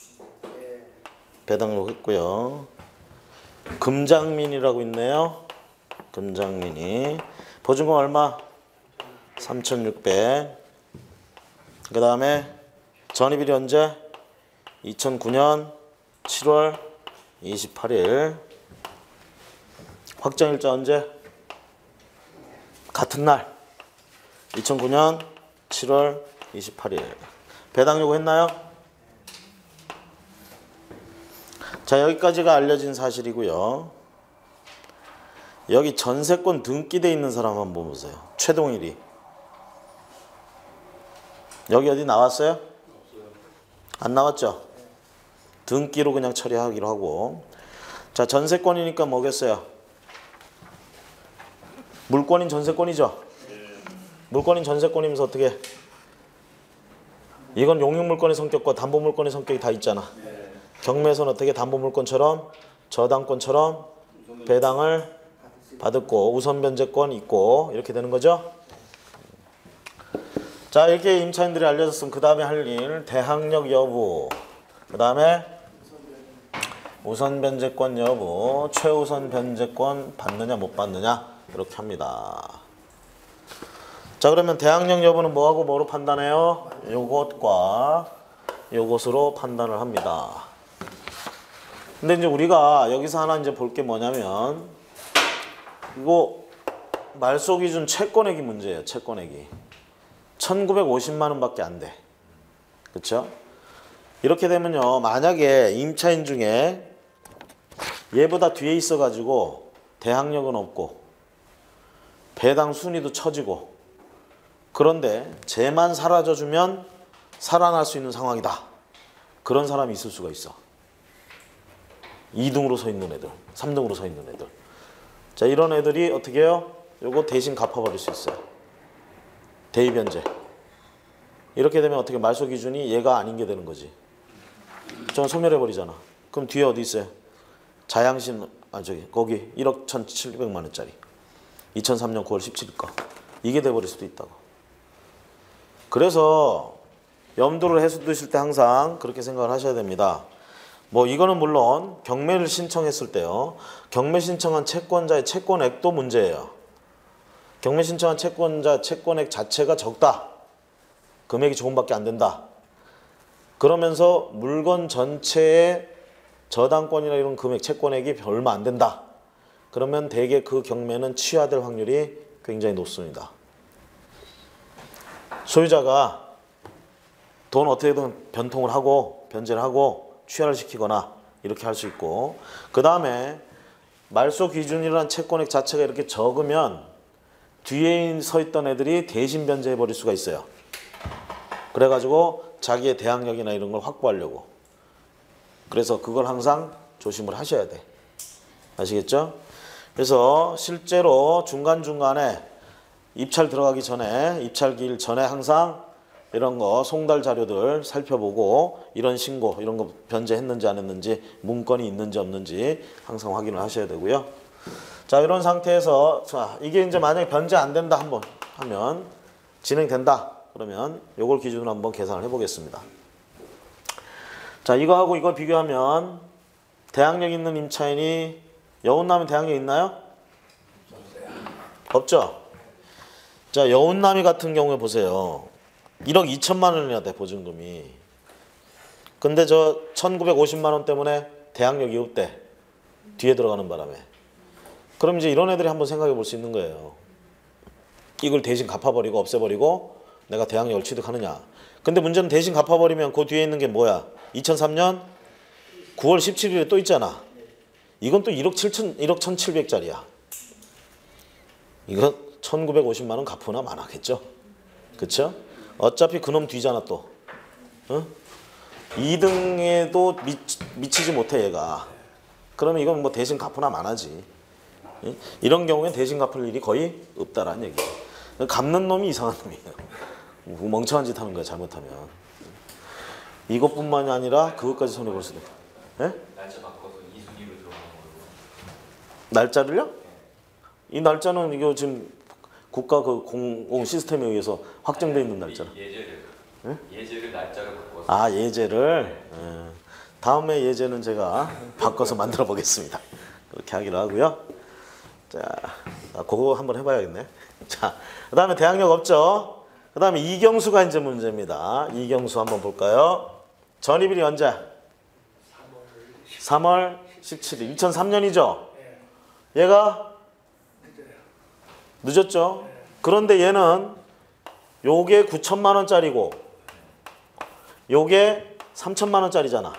배당 요구 했고요. 금장민이라고 있네요. 금장민이. 보증금 얼마? 삼천육백. 그 다음에 전입일이 언제? 이천구 년 칠월 이십팔일. 확정일자 언제? 같은 날 이천구 년 칠월 이십팔일. 배당 요구 했나요? 자, 여기까지가 알려진 사실이고요. 여기 전세권 등기돼 있는 사람 한번 보세요. 최동일이. 여기 어디 나왔어요? 안 나왔죠? 등기로 그냥 처리하기로 하고. 자, 전세권이니까 뭐겠어요? 물권인 전세권이죠? 물권인 전세권이면서 어떻게? 이건 용익물권의 성격과 담보물권의 성격이 다 있잖아. 경매에서는 어떻게 담보물권처럼 저당권처럼 배당을 받았고 우선변제권 있고 이렇게 되는 거죠. 자, 이렇게 임차인들이 알려줬으면 그 다음에 할 일 대항력 여부, 그 다음에 우선변제권 여부, 최우선 변제권 받느냐 못 받느냐 이렇게 합니다. 자, 그러면 대항력 여부는 뭐하고 뭐로 판단해요? 요것과 요것으로 판단을 합니다. 근데 이제 우리가 여기서 하나 이제 볼 게 뭐냐면 이거 말소 기준 채권액이 문제예요. 채권액이 천구백오십만 원밖에 안 돼. 그렇죠? 이렇게 되면요, 만약에 임차인 중에 얘보다 뒤에 있어 가지고 대항력은 없고 배당 순위도 처지고 그런데 쟤만 사라져주면 살아날 수 있는 상황이다. 그런 사람이 있을 수가 있어. 이 등으로 서 있는 애들, 삼 등으로 서 있는 애들. 자, 이런 애들이 어떻게 해요? 요거 대신 갚아버릴 수 있어요. 대의변제. 이렇게 되면 어떻게 말소 기준이 얘가 아닌 게 되는 거지. 좀 소멸해버리잖아. 그럼 뒤에 어디 있어요? 자양신, 아 저기 거기 일억 천칠백만 원짜리. 이천삼 년 구월 십칠일 거. 이게 돼버릴 수도 있다고. 그래서 염두를 해서 두실 때 항상 그렇게 생각을 하셔야 됩니다. 뭐 이거는 물론 경매를 신청했을 때요. 경매 신청한 채권자의 채권액도 문제예요. 경매 신청한 채권자 채권액 자체가 적다. 금액이 조금밖에 안 된다. 그러면서 물건 전체의 저당권이나 이런 금액 채권액이 얼마 안 된다. 그러면 대개 그 경매는 취하될 확률이 굉장히 높습니다. 소유자가 돈 어떻게든 변통을 하고 변제를 하고 취하를 시키거나 이렇게 할 수 있고, 그 다음에 말소 기준이라는 채권액 자체가 이렇게 적으면 뒤에 서 있던 애들이 대신 변제해 버릴 수가 있어요. 그래가지고 자기의 대항력이나 이런 걸 확보하려고. 그래서 그걸 항상 조심을 하셔야 돼. 아시겠죠? 그래서 실제로 중간중간에 입찰 들어가기 전에, 입찰기일 전에 항상 이런 거 송달 자료들 살펴보고 이런 신고, 이런 거 변제했는지 안 했는지, 문건이 있는지 없는지 항상 확인을 하셔야 되고요. 자, 이런 상태에서 자, 이게 이제 만약에 변제 안 된다 한번 하면 진행된다. 그러면 요걸 기준으로 한번 계산을 해 보겠습니다. 자, 이거하고 이거 비교하면 대항력 있는 임차인이 여운남이 대항력 있나요? 없죠? 자, 여운남이 같은 경우에 보세요. 일억 이천만 원이나 돼, 보증금이. 근데 저 천구백오십만 원 때문에 대항력이 없대. 뒤에 들어가는 바람에. 그럼 이제 이런 애들이 한번 생각해 볼 수 있는 거예요. 이걸 대신 갚아버리고 없애버리고 내가 대항력을 취득하느냐. 근데 문제는 대신 갚아버리면 그 뒤에 있는 게 뭐야? 이천삼 년 구월 십칠일에 또 있잖아. 이건 또 일억 칠천, 일억 천칠백짜리야. 이거 천구백오십만 원 갚으나 마나겠죠? 그쵸? 어차피 그놈 뒤잖아 또. 어? 이 등에도 미, 미치지 못해 얘가. 그러면 이건 뭐 대신 갚으나 마나지. 예? 이런 경우에 대신 갚을 일이 거의 없다라는 얘기예요. 갚는 놈이 이상한 놈이에요. 멍청한 짓 하는 거야 잘못하면. 이것뿐만이 아니라 그것까지 손해볼 수도 있고. 예? 날짜 바꿔서 이 순위로 들어가는 걸로. 날짜를요? 이 날짜는 이거 지금 국가 그 공공 시스템에 의해서 확정되어 있는 날짜라. 예제를 예? 예제를 날짜를 바꿔서. 아, 예제를. 예. 다음에 예제는 제가 바꿔서 만들어 보겠습니다. 그렇게 하기로 하고요. 자, 아, 그거 한번 해봐야겠네. 자, 그 다음에 대항력 없죠? 그 다음에 이경수가 이제 문제입니다. 이경수 한번 볼까요? 전입일이 언제? 삼월 십칠일. 이천삼 년이죠? 얘가 늦었죠? 그런데 얘는 요게 구천만 원짜리고 요게 삼천만 원짜리잖아.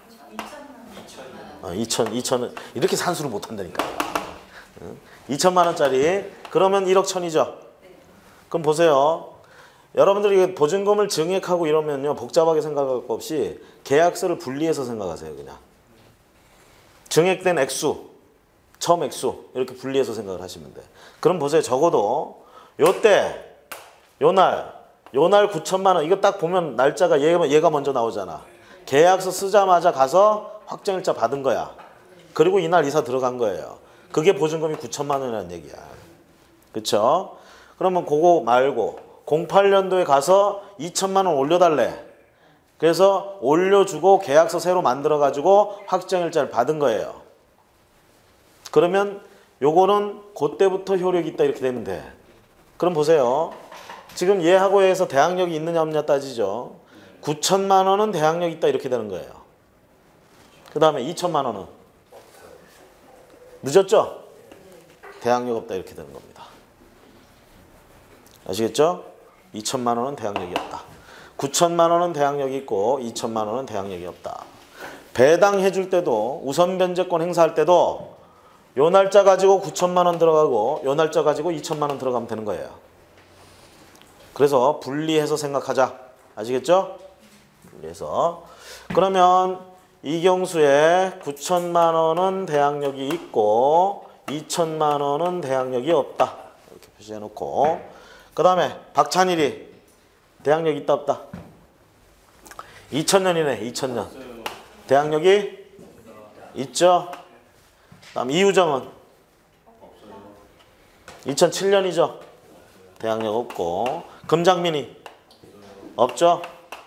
어, 이천, 이천은 이렇게 산수를 못한다니까. 이천만 원짜리. 그러면 일억 천이죠? 그럼 보세요. 여러분들이 이게 보증금을 증액하고 이러면요 복잡하게 생각할 거 없이 계약서를 분리해서 생각하세요. 그냥 증액된 액수, 처음 액수 이렇게 분리해서 생각을 하시면 돼. 그럼 보세요. 적어도 요때 요날 요날 구천만 원 이거 딱 보면 날짜가 얘가, 얘가 먼저 나오잖아. 계약서 쓰자마자 가서 확정일자 받은 거야. 그리고 이날 이사 들어간 거예요. 그게 보증금이 구천만 원이라는 얘기야. 그쵸? 그러면 그거 말고 공팔 년도에 가서 이천만 원 올려달래. 그래서 올려주고 계약서 새로 만들어가지고 확정일자를 받은 거예요. 그러면 요거는 그때부터 효력이 있다 이렇게 되면 돼. 그럼 보세요. 지금 얘하고 얘에서 대항력이 있느냐 없느냐 따지죠. 구천만 원은 대항력이 있다 이렇게 되는 거예요. 그 다음에 이천만 원은 늦었죠? 대항력 없다 이렇게 되는 겁니다. 아시겠죠? 이천만 원은 대항력이 없다. 구천만 원은 대항력이 있고 이천만 원은 대항력이 없다. 배당해 줄 때도 우선 변제권 행사할 때도 요 날짜 가지고 구천만 원 들어가고 요 날짜 가지고 이천만 원 들어가면 되는 거예요. 그래서 분리해서 생각하자. 아시겠죠? 분리해서. 그러면 이경수에 구천만 원은 대항력이 있고 이천만 원은 대항력이 없다. 이렇게 표시해 놓고 그 다음에 박찬일이 대항력이 있다 없다? 이천 년이네. 이천 년. 대항력이 있죠? 다음 이우정은 이천칠 년이죠. 대항력 없고 금장민이 없죠.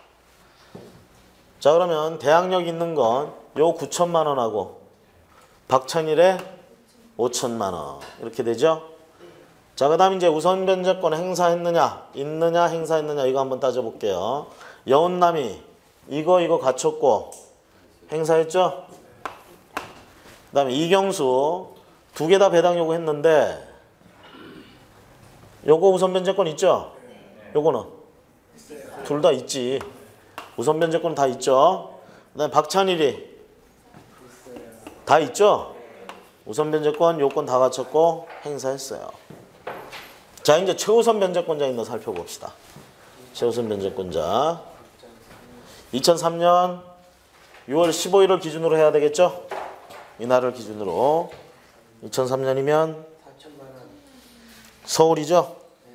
자 그러면 대항력 있는 건 요 구천만 원하고 박찬일의 오천만 원 이렇게 되죠. 자 그 다음 이제 우선 변제권 행사했느냐 있느냐 행사했느냐 이거 한번 따져볼게요. 여운남이 이거 이거 갖췄고 행사했죠. 그 다음에 이경수 두 개 다 배당 요구했는데 요거 우선 변제권 있죠? 요거는 둘 다 있지. 우선 변제권 다 있죠. 그 다음에 박찬일이 다 있죠? 우선 변제권 요건 다 갖췄고 행사했어요. 자 이제 최우선 변제권자 있나 살펴봅시다. 최우선 변제권자 이천삼 년 유월 십오일을 기준으로 해야 되겠죠? 이날을 기준으로 이천삼 년이면 서울이죠?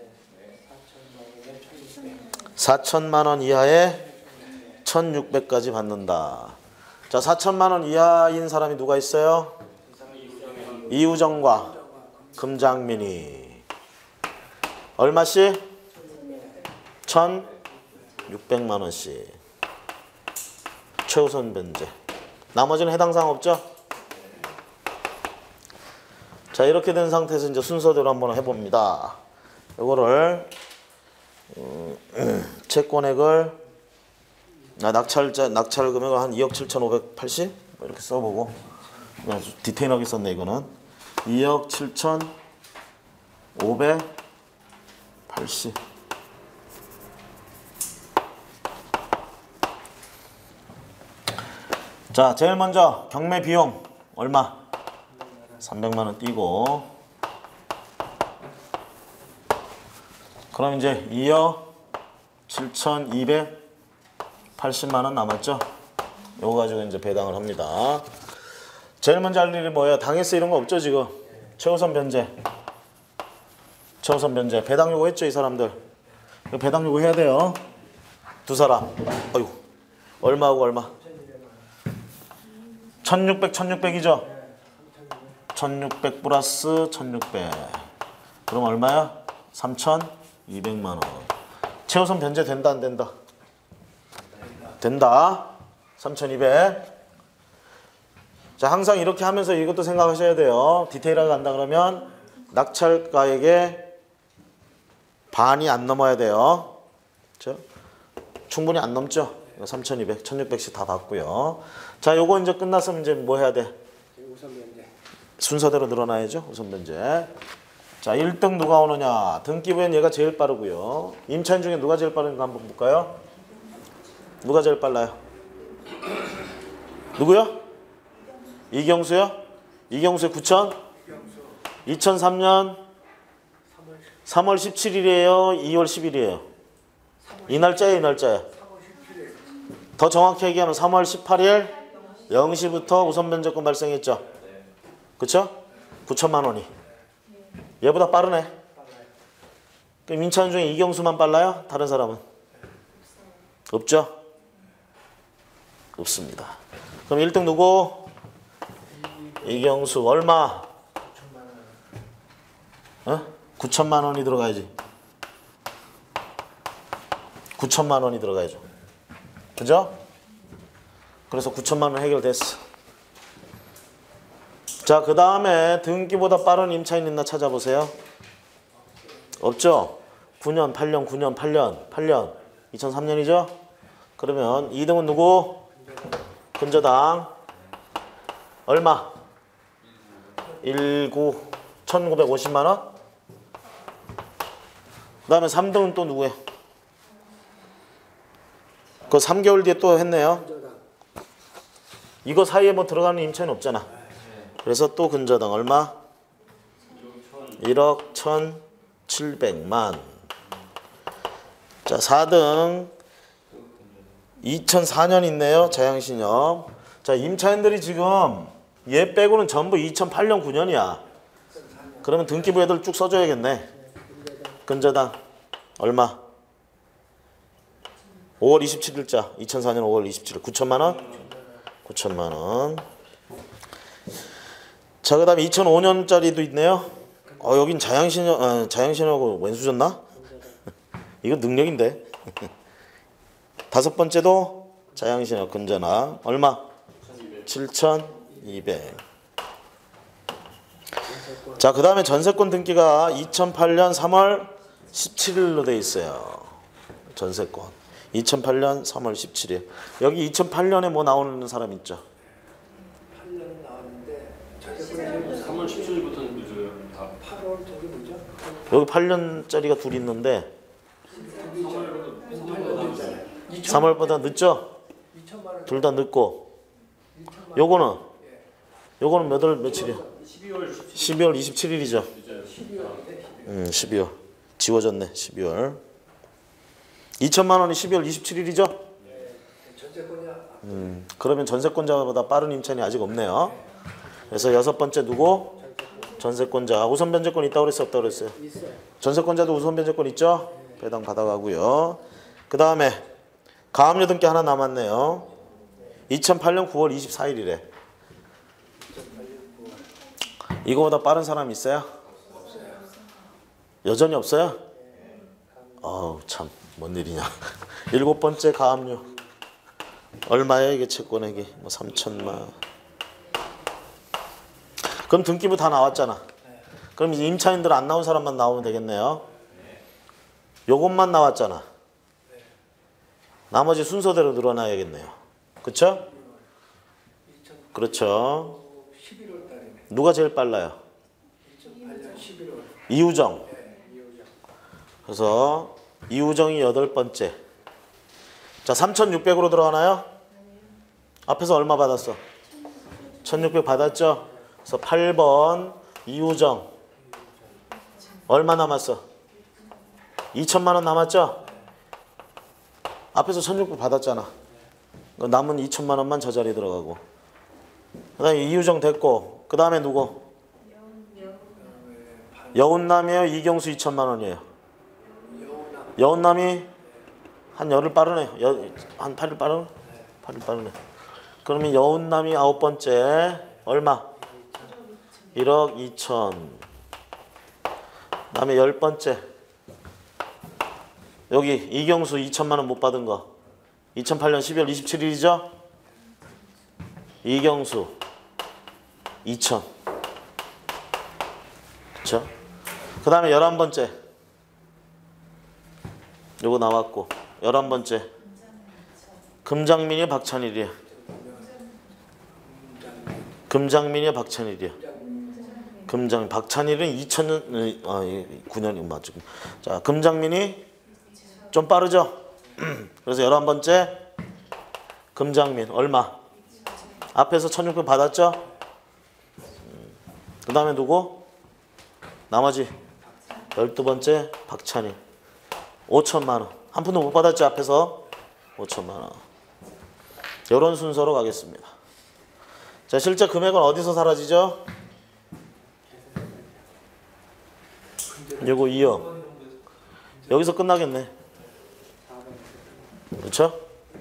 사천만 원 이하에 천육백까지 받는다. 자, 사천만 원 이하인 사람이 누가 있어요? 이우정과 금장민이 얼마씩? 천육백만 원씩. 최우선 변제. 나머지는 해당 사항 없죠? 자 이렇게 된 상태에서 이제 순서대로 한번 해봅니다. 이거를 음, 채권액을 아, 낙찰자 낙찰 금액을 한 이억 칠천오백팔십 뭐 이렇게 써보고 그냥 디테일하게 썼네. 이거는 이억 칠천오백팔십. 자 제일 먼저 경매 비용 얼마? 삼백만 원 띄고 그럼 이제 이억 칠천이백팔십만 원 남았죠? 요거 가지고 이제 배당을 합니다. 제일 먼저 할 일이 뭐예요? 당해세 이런 거 없죠 지금? 최우선 변제 최우선 변제 배당 요구 했죠 이 사람들? 배당 요구 해야 돼요. 두 사람 어이구 얼마하고 얼마? 천육백 천육백이죠? 천육백 플러스 천육백 그럼 얼마야? 삼천이백만 원. 최우선 변제 된다 안 된다? 된다. 삼천이백. 자 항상 이렇게 하면서 이것도 생각하셔야 돼요. 디테일하게 간다 그러면 낙찰가액의 반이 안 넘어야 돼요. 그렇죠? 충분히 안 넘죠? 삼천이백, 천육백씩 다 받고요. 자 요거 이제 끝났으면 이제 뭐 해야 돼? 우선 변제. 순서대로 늘어나야죠. 우선 변제. 자 일 등 누가 오느냐. 등기부엔 얘가 제일 빠르고요. 임차인 중에 누가 제일 빠른가 한번 볼까요? 누가 제일 빨라요? 누구요? 이경수요? 이경수의 구천? 이천삼 년 삼월 십칠일이에요? 이월 십일이에요? 이 날짜에 이 날짜에. 더 정확히 얘기하면 삼월 십팔일 영 시부터 우선 변제권 발생했죠. 그쵸? 구천만 원이. 얘보다 빠르네. 그럼 임차인 중에 이경수만 빨라요? 다른 사람은? 없죠? 없습니다. 그럼 일 등 누구? 이경수. 얼마? 어? 구천만 원이 들어가야지. 구천만 원이 들어가야죠. 그죠? 그래서 구천만 원 해결됐어. 자, 그 다음에 등기보다 빠른 임차인 있나 찾아보세요. 없죠? 구 년, 팔 년, 구 년, 팔 년, 팔 년. 이천삼 년이죠? 그러면 이 등은 누구? 근저당. 얼마? 일구, 천구백오십만 원? 그 다음에 삼 등은 또 누구예요? 그거 삼 개월 뒤에 또 했네요. 이거 사이에 뭐 들어가는 임차인 없잖아. 그래서 또 근저당 얼마? 일억 천칠백만. 자, 사 등 이천사 년 있네요. 자양신협. 자, 임차인들이 지금 얘 빼고는 전부 이천팔 년, 구 년이야. 그러면 등기부 애들 쭉 써줘야겠네. 근저당 얼마? 오월 이십칠일자 이천사 년 오월 이십칠일 구천만 원? 구천만 원. 자, 그 다음에 이천오 년짜리도 있네요. 어, 여긴 자양신협, 아, 자양신협하고 왼수 줬나? 이거 능력인데. 다섯 번째도 자양신협 근저당 얼마? 칠천이백. 자, 그 다음에 전세권 등기가 이천팔 년 삼월 십칠일로 돼 있어요. 전세권 이천팔 년 삼월 십칠일. 여기 이천팔 년에 뭐 나오는 사람 있죠? 팔 년 나왔는데 전세권이 삼월 십칠일부터는 늦어요. 다. 팔월 저기 뭐죠? 여기 팔 년짜리가 둘 있는데 삼월보다 늦죠? 이천만 원. 둘 다 늦고. 요거는 요거는 몇 월 며칠이야? 십이월 이십칠일이죠. 음, 십이월. 지워졌네. 십이월. 이천만 원이 십이월 이십칠일이죠? 전세권이야. 음, 그러면 전세권자보다 빠른 임차인이 아직 없네요. 그래서 여섯 번째 누구? 전세권자. 우선 변제권 있다고 그랬어, 없다고 그랬어요? 있어요. 전세권자도 우선 변제권 있죠? 배당 받아가고요. 그 다음에 가압류 등기 하나 남았네요. 이천팔 년 구월 이십사일이래. 이거보다 빠른 사람 있어요? 여전히 없어요? 어우, 참, 뭔 일이냐. 일곱 번째 가압류. 얼마예요, 이게 채권액이? 뭐 삼천만. 그럼 등기부 다 나왔잖아. 그럼 이제 임차인들 안 나온 사람만 나오면 되겠네요. 요것만 나왔잖아. 나머지 순서대로 늘어나야겠네요. 그쵸? 그렇죠. 십일월 달이네. 누가 제일 빨라요? 이천팔 년 십일월. 이우정. 네, 이호장. 그래서 이우정이 여덟 번째. 자, 삼천육백으로 들어가나요? 앞에서 얼마 받았어? 천육백 받았죠? 그래서 팔 번 이우정. 얼마 남았어? 이천만 원 남았죠? 앞에서 천육백 받았잖아. 남은 이천만 원만 저 자리에 들어가고. 그 다음에 이우정 됐고. 그 다음에 누구? 여운남이에요? 이경수 이천만 원이에요? 여운남이 한 열흘 빠르네. 여, 한 팔 일 빠르네? 팔 일 빠르네. 그러면 여운남이 아홉 번째. 얼마? 일억 이천. 그 다음에 열 번째. 여기 이경수 이천만 원 못 받은 거. 이천팔 년 십이월 이십칠일이죠? 이경수 이천. 그쵸? 그 다음에 열한 번째. 요거 나왔고. 열한 번째. 금장민이 박찬일이야. 금장민이 박찬일이야. 금장 박찬일은 이천 년, 아, 구 년이 맞죠. 자, 금장민이 좀 빠르죠? 그래서 열한 번째 금장민 얼마? 앞에서 천육백 받았죠? 그 다음에 누구? 나머지 열두 번째 박찬일 오천만 원. 한 푼도 못 받았지 앞에서 오천만 원. 이런 순서로 가겠습니다. 자, 실제 금액은 어디서 사라지죠? 요거 이억. 여기서 끝나겠네. 그렇죠?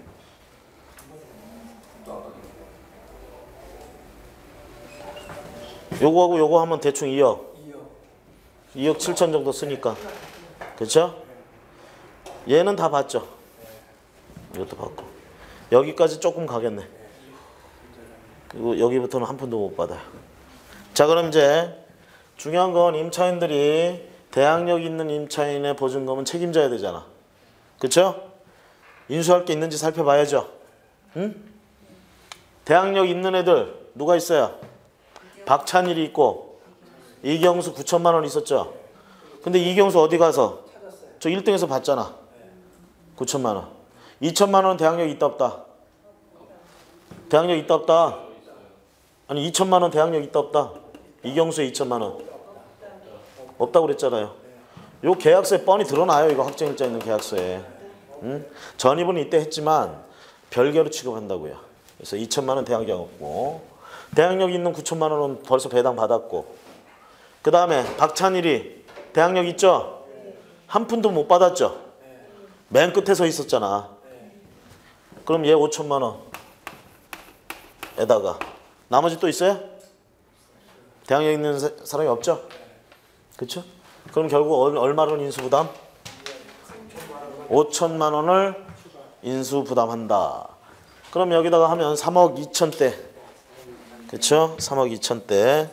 요거하고 요거 하면 대충 이억. 이억 칠천 정도 쓰니까. 그렇죠? 얘는 다 봤죠? 이것도 봤고. 여기까지 조금 가겠네. 그리고 여기부터는 한 푼도 못 받아요. 자, 그럼 이제 중요한 건 임차인들이 대항력 있는 임차인의 보증금은 책임져야 되잖아. 그렇죠? 인수할 게 있는지 살펴봐야죠. 응? 대항력 있는 애들 누가 있어요? 박찬일이 있고 이경수 구천만 원 있었죠. 근데 이경수 어디 가서? 저 일 등에서 봤잖아. 구천만 원. 이천만 원은 대항력 있다 없다? 대항력 있다 없다? 아니 이천만 원 대항력 있다 없다? 이경수의 이천만 원. 없다고 그랬잖아요. 요 계약서에 뻔히 드러나요. 이거 확정일자 있는 계약서에. 응? 전입은 이때 했지만 별개로 취급한다고요. 그래서 이천만 원 대항력 없고 대항력 있는 구천만 원은 벌써 배당 받았고 그 다음에 박찬일이 대항력 있죠? 한 푼도 못 받았죠? 맨 끝에 서 있었잖아. 그럼 얘 오천만 원에다가 나머지 또 있어요? 대항력 있는 사람이 없죠? 그렇죠? 그럼 결국 얼마를 인수부담? 오천만 원을 인수부담한다. 그럼 여기다가 하면 삼억 이천대. 그렇죠? 삼억 이천대.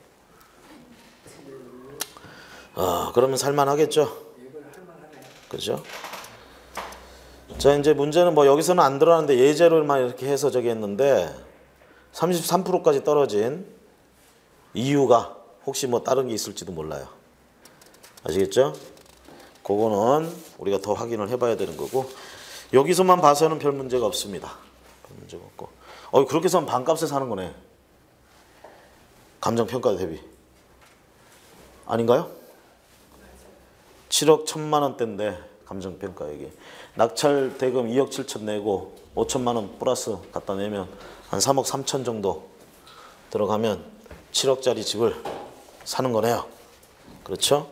아, 그러면 살만하겠죠? 그죠? 자, 이제 문제는 뭐 여기서는 안 들어가는데 예제로만 이렇게 해서 저기 했는데 삼십삼 퍼센트까지 떨어진 이유가 혹시 뭐 다른 게 있을지도 몰라요. 아시겠죠? 그거는 우리가 더 확인을 해봐야 되는 거고 여기서만 봐서는 별 문제가 없습니다. 별 문제가 없고. 어, 그렇게 해서 반값에 사는 거네. 감정평가 대비. 아닌가요? 칠억 천만 원대인데 감정평가액이. 낙찰 대금 이억 칠천 내고 오천만 원 플러스 갖다 내면 한 삼억 삼천 정도 들어가면 칠억짜리 집을 사는 거네요. 그렇죠?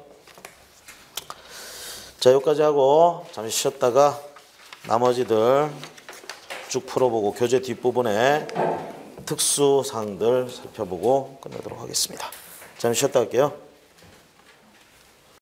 자, 여기까지 하고 잠시 쉬었다가 나머지들 쭉 풀어보고 교재 뒷부분에 특수사항들 살펴보고 끝내도록 하겠습니다. 잠시 쉬었다 갈게요.